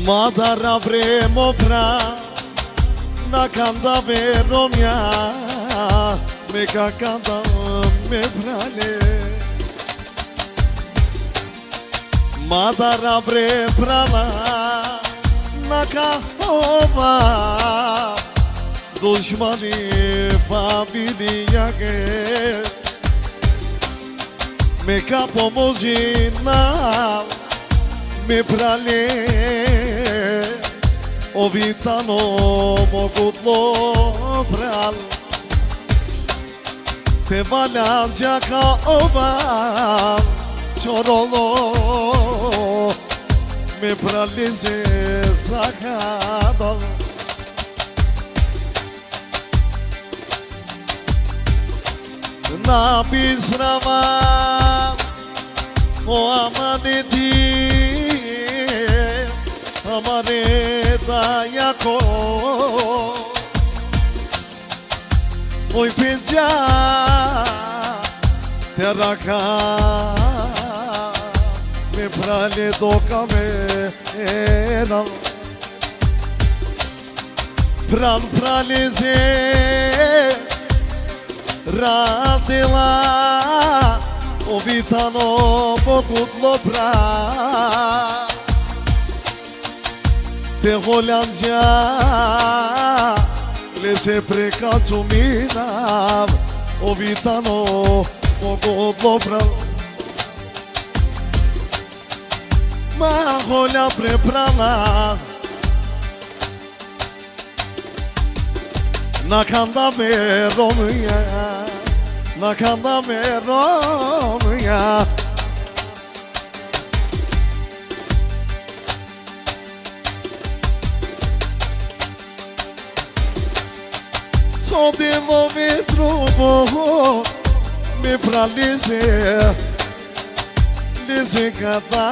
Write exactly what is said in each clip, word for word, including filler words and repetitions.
Madara vremo pra na kanda veromja me ka kanda me prale Madara bre prala na ka ova dushmani familia ke me ka pomozina me prale O vitano mo kutlo pral Te valan gjaka ova Qorolo Me pralize zakado Na bisrava O amaneti Amareta jako Oj pinja Teraka Me prale do kamera Pran pralize Radila O vitano pokutlo pra Te Hollandja Le se precazzo minav O vitano Mogo dobra Ma holja preprana Na kanda me romja Na kanda me romja Sotilo mi trupo Mi pralize Lize kada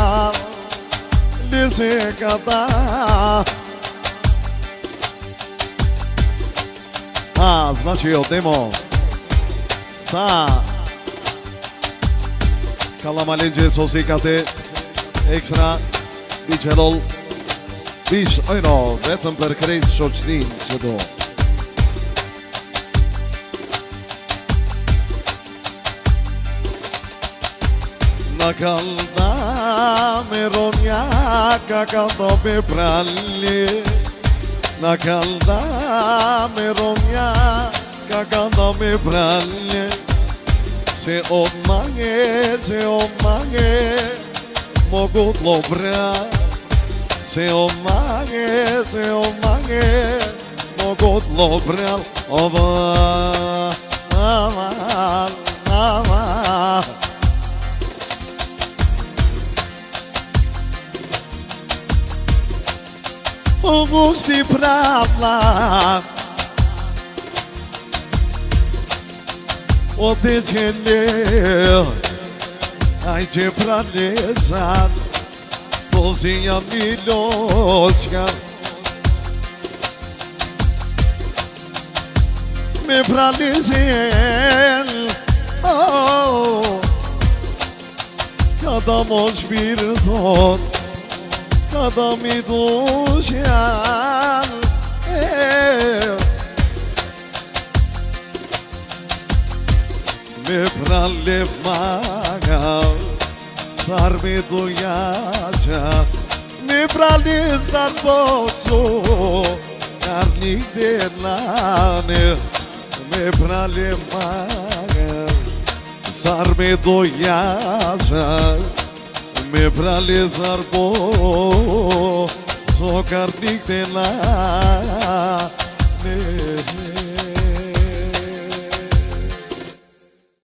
Lize kada A, znači odemo Sa Kalamalince sosikate Ekstra Biçerol Biç euro Vetëm për krejt shoqnin që do Na kalda me romjaka kaldo me pralli Na kalda me romjaka kaldo me pralli Se o mange, se o mange Mogu t'lo bra Se o mange, se o mange Mogu t'lo bra Ova, ova, ova O gusti pravla O te qëlle Aj që pralezat To zinja mi loqka Me pralezen Oh Kada mo shpirton Kada mi dushjan Me pralle maga Sar mi dujaja Me pralle star poso Karni delane Me pralle maga Sar mi dujaja Me prale zarbo So karnik te la